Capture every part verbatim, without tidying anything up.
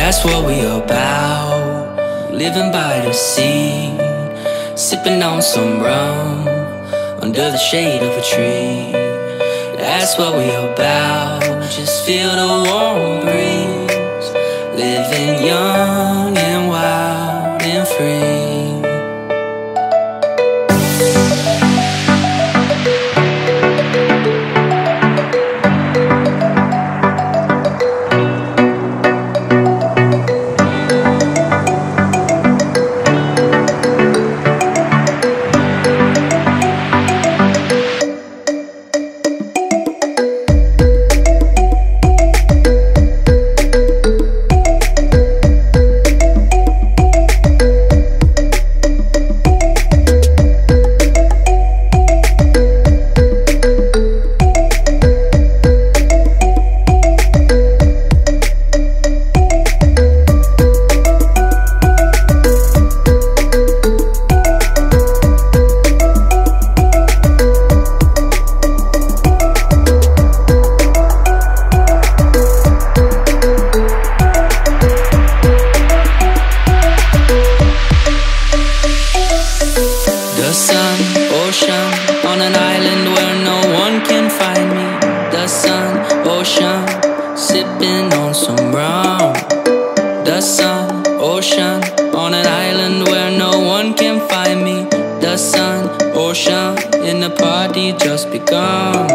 That's what we about, living by the sea, sipping on some rum under the shade of a tree. That's what we about, just feel the warm breeze, living young and wild and free. On an island where no one can find me. The sun, ocean, sipping on some rum. The sun, ocean, on an island where no one can find me. The sun, ocean, and the party just begun.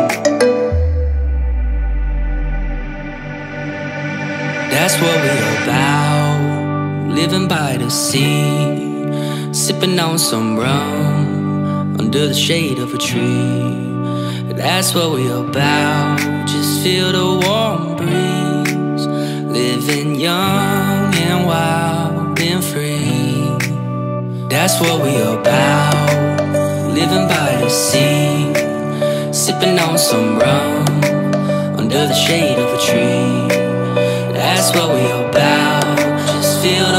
That's what we're about, living by the sea, sipping on some rum under the shade of a tree. That's what we're about, just feel the warm breeze, living young and wild and free. That's what we're about, living by the sea, sipping on some rum under the shade of a tree. That's what we're about, just feel the